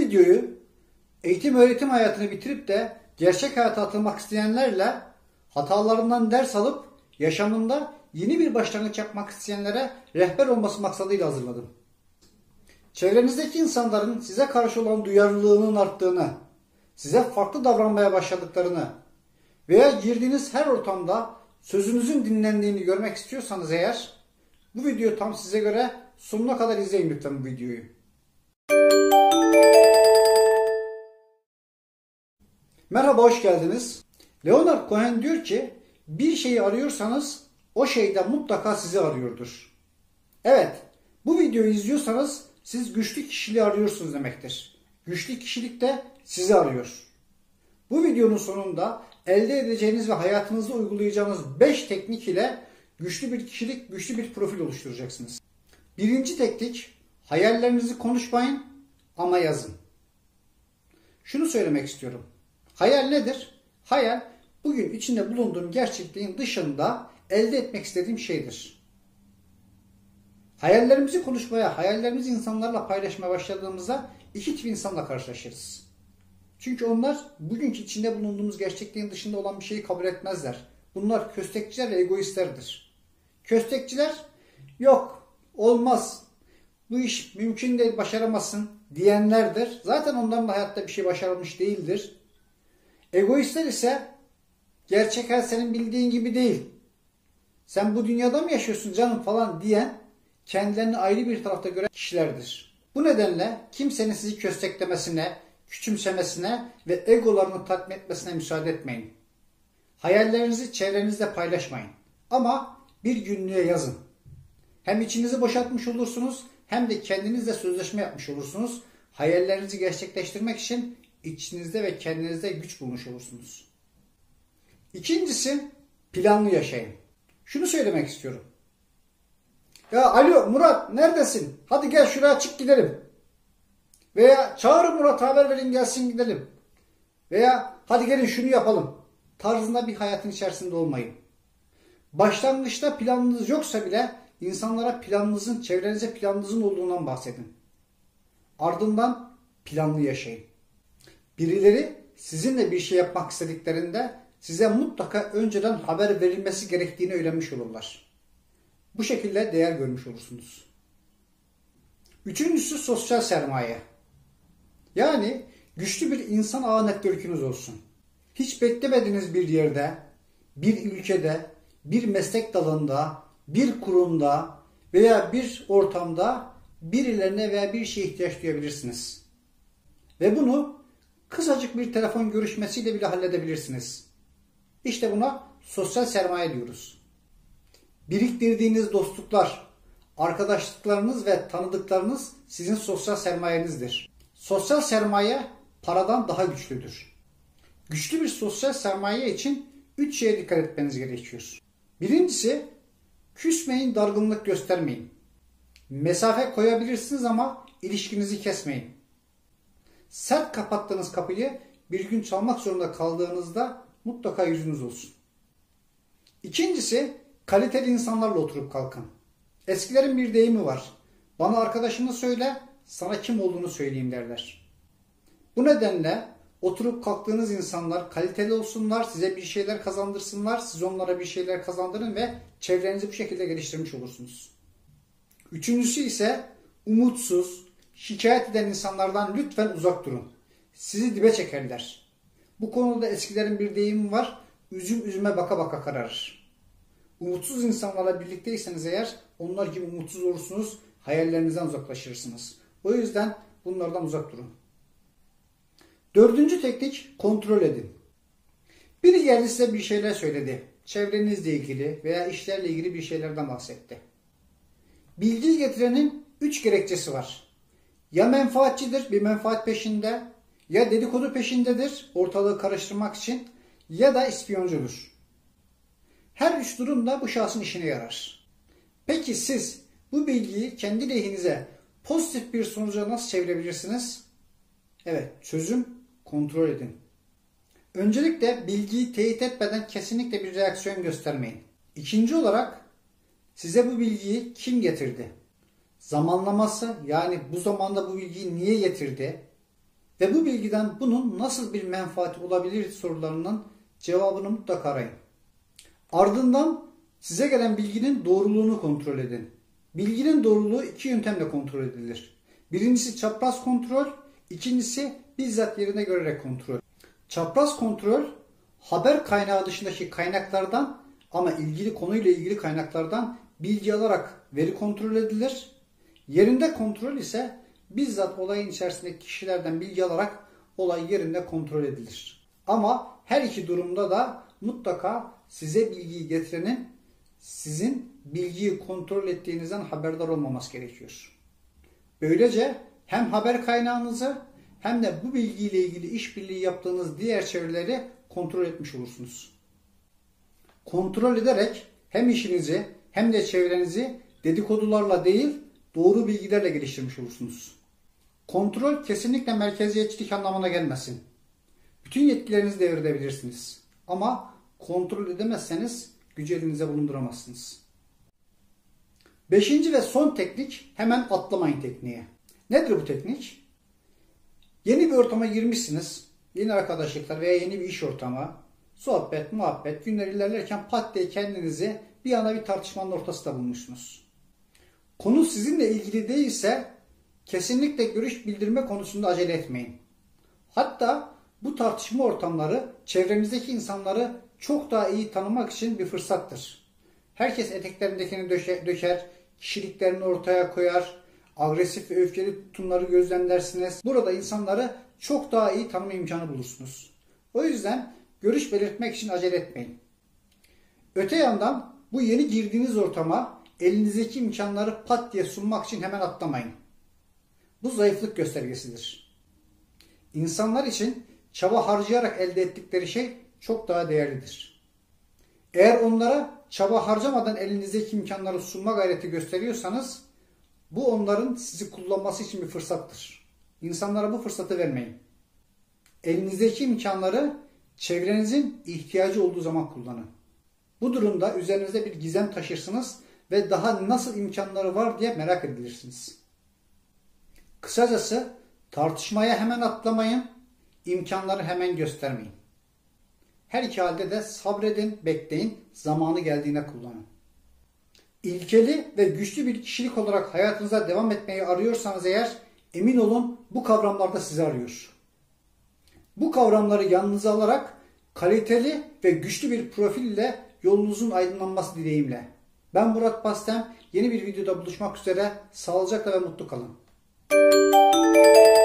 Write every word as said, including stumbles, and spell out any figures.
videoyu eğitim öğretim hayatını bitirip de gerçek hayata atılmak isteyenlerle hatalarından ders alıp yaşamında yeni bir başlangıç yapmak isteyenlere rehber olması maksadıyla hazırladım. Çevrenizdeki insanların size karşı olan duyarlılığının arttığını, size farklı davranmaya başladıklarını veya girdiğiniz her ortamda sözünüzün dinlendiğini görmek istiyorsanız eğer, bu video tam size göre. Sonuna kadar izleyin lütfen bu videoyu. Merhaba, hoş geldiniz. Leonard Cohen diyor ki, bir şeyi arıyorsanız o şey de mutlaka sizi arıyordur. Evet, bu videoyu izliyorsanız siz güçlü kişiliği arıyorsunuz demektir. Güçlü kişilik de sizi arıyor. Bu videonun sonunda elde edeceğiniz ve hayatınızda uygulayacağınız beş teknik ile güçlü bir kişilik, güçlü bir profil oluşturacaksınız. Birinci teknik, hayallerinizi konuşmayın ama yazın. Şunu söylemek istiyorum. Hayal nedir? Hayal, bugün içinde bulunduğum gerçekliğin dışında elde etmek istediğim şeydir. Hayallerimizi konuşmaya, hayallerimizi insanlarla paylaşmaya başladığımızda iki tip insanla karşılaşırız. Çünkü onlar bugünkü içinde bulunduğumuz gerçekliğin dışında olan bir şeyi kabul etmezler. Bunlar köstekçiler ve egoistlerdir. Köstekçiler, yok, olmaz, bu iş mümkün değil, başaramazsın diyenlerdir. Zaten onların da hayatta bir şey başarılmış değildir. Egoistler ise, gerçek hayat senin bildiğin gibi değil, sen bu dünyada mı yaşıyorsun canım falan diyen, kendilerini ayrı bir tarafta gören kişilerdir. Bu nedenle kimsenin sizi kösteklemesine, küçümsemesine ve egolarını tatmin etmesine müsaade etmeyin. Hayallerinizi çevrenizde paylaşmayın. Ama bir günlüğe yazın. Hem içinizi boşaltmış olursunuz, hem de kendinizle sözleşme yapmış olursunuz. Hayallerinizi gerçekleştirmek için içinizde ve kendinizde güç bulmuş olursunuz. İkincisi, planlı yaşayın. Şunu söylemek istiyorum. Ya alo Murat, neredesin? Hadi gel şuraya çık gidelim. Veya çağırın Murat'a, haber verin gelsin gidelim. Veya hadi gelin şunu yapalım tarzında bir hayatın içerisinde olmayın. Başlangıçta planınız yoksa bile insanlara planınızın, çevrenize planınızın olduğundan bahsedin. Ardından planlı yaşayın. Birileri sizinle bir şey yapmak istediklerinde size mutlaka önceden haber verilmesi gerektiğini öğrenmiş olurlar. Bu şekilde değer görmüş olursunuz. Üçüncüsü, sosyal sermaye. Yani güçlü bir insan ağı network'ünüz olsun. Hiç beklemediğiniz bir yerde, bir ülkede, bir meslek dalında, bir kurumda veya bir ortamda birilerine veya bir şeye ihtiyaç duyabilirsiniz. Ve bunu kısacık bir telefon görüşmesiyle bile halledebilirsiniz. İşte buna sosyal sermaye diyoruz. Biriktirdiğiniz dostluklar, arkadaşlıklarınız ve tanıdıklarınız sizin sosyal sermayenizdir. Sosyal sermaye paradan daha güçlüdür. Güçlü bir sosyal sermaye için üç şeye dikkat etmeniz gerekiyor. Birincisi, küsmeyin, dargınlık göstermeyin. Mesafe koyabilirsiniz ama ilişkinizi kesmeyin. Sert kapattığınız kapıyı bir gün çalmak zorunda kaldığınızda mutlaka yüzünüz olsun. İkincisi, kaliteli insanlarla oturup kalkın. Eskilerin bir deyimi var. Bana arkadaşını söyle, sana kim olduğunu söyleyeyim derler. Bu nedenle oturup kalktığınız insanlar kaliteli olsunlar, size bir şeyler kazandırsınlar, siz onlara bir şeyler kazandırın ve çevrenizi bu şekilde geliştirmiş olursunuz. Üçüncüsü ise umutsuz, şikayet eden insanlardan lütfen uzak durun. Sizi dibe çekerler. Bu konuda eskilerin bir deyimi var, üzüm üzüme baka baka kararır. Umutsuz insanlarla birlikteyseniz eğer, onlar gibi umutsuz olursunuz, hayallerinizden uzaklaşırsınız. O yüzden bunlardan uzak durun. Dördüncü teknik, kontrol edin. Biri geldi size bir şeyler söyledi. Çevrenizle ilgili veya işlerle ilgili bir şeylerden bahsetti. Bilgiyi getirenin üç gerekçesi var. Ya menfaatçidir, bir menfaat peşinde, ya dedikodu peşindedir, ortalığı karıştırmak için, ya da ispiyoncudur. Her üç durumda bu şahsın işine yarar. Peki siz bu bilgiyi kendi lehinize pozitif bir sonuca nasıl çevirebilirsiniz? Evet, çözüm, kontrol edin. Öncelikle bilgiyi teyit etmeden kesinlikle bir reaksiyon göstermeyin. İkinci olarak size bu bilgiyi kim getirdi? Zamanlaması, yani bu zamanda bu bilgiyi niye getirdi? Ve bu bilgiden bunun nasıl bir menfaati olabilir sorularının cevabını mutlaka arayın. Ardından size gelen bilginin doğruluğunu kontrol edin. Bilginin doğruluğu iki yöntemle kontrol edilir. Birincisi çapraz kontrol, ikincisi bizzat yerine görerek kontrol. Çapraz kontrol, haber kaynağı dışındaki kaynaklardan ama ilgili konuyla ilgili kaynaklardan bilgi alarak veri kontrol edilir. Yerinde kontrol ise bizzat olayın içerisindeki kişilerden bilgi alarak olay yerinde kontrol edilir. Ama her iki durumda da mutlaka size bilgiyi getirenin sizin bilgiyi kontrol ettiğinizden haberdar olmaması gerekiyor. Böylece hem haber kaynağınızı hem de bu bilgiyle ilgili işbirliği yaptığınız diğer çevreleri kontrol etmiş olursunuz. Kontrol ederek hem işinizi hem de çevrenizi dedikodularla değil doğru bilgilerle geliştirmiş olursunuz. Kontrol kesinlikle merkeziyetçilik anlamına gelmesin. Bütün yetkilerinizi devredebilirsiniz. Ama kontrol edemezseniz gücü elinize bulunduramazsınız. Beşinci ve son teknik hemen atlamayın tekniği. Nedir bu teknik? Yeni bir ortama girmişsiniz. Yeni arkadaşlıklar veya yeni bir iş ortamı. Sohbet, muhabbet, günler ilerlerken pat diye kendinizi bir anda bir tartışmanın ortasında bulmuşsunuz. Konu sizinle ilgili değilse kesinlikle görüş bildirme konusunda acele etmeyin. Hatta bu tartışma ortamları çevremizdeki insanları çok daha iyi tanımak için bir fırsattır. Herkes eteklerindekini döker, kişiliklerini ortaya koyar, agresif ve öfkeli tutumları gözlemlersiniz. Burada insanları çok daha iyi tanıma imkanı bulursunuz. O yüzden görüş belirtmek için acele etmeyin. Öte yandan bu yeni girdiğiniz ortama elinizdeki imkanları pat diye sunmak için hemen atlamayın. Bu zayıflık göstergesidir. İnsanlar için çaba harcayarak elde ettikleri şey çok daha değerlidir. Eğer onlara çaba harcamadan elinizdeki imkanları sunma gayreti gösteriyorsanız bu onların sizi kullanması için bir fırsattır. İnsanlara bu fırsatı vermeyin. Elinizdeki imkanları çevrenizin ihtiyacı olduğu zaman kullanın. Bu durumda üzerinizde bir gizem taşırsınız ve daha nasıl imkanları var diye merak edilirsiniz. Kısacası tartışmaya hemen atlamayın, imkanları hemen göstermeyin. Her iki halde de sabredin, bekleyin, zamanı geldiğinde kullanın. İlkeli ve güçlü bir kişilik olarak hayatınıza devam etmeyi arıyorsanız eğer, emin olun bu kavramlar da sizi arıyor. Bu kavramları yanınıza alarak kaliteli ve güçlü bir profil ile yolunuzun aydınlanması dileğimle. Ben Murat Bastem, yeni bir videoda buluşmak üzere, sağlıcakla ve mutlu kalın.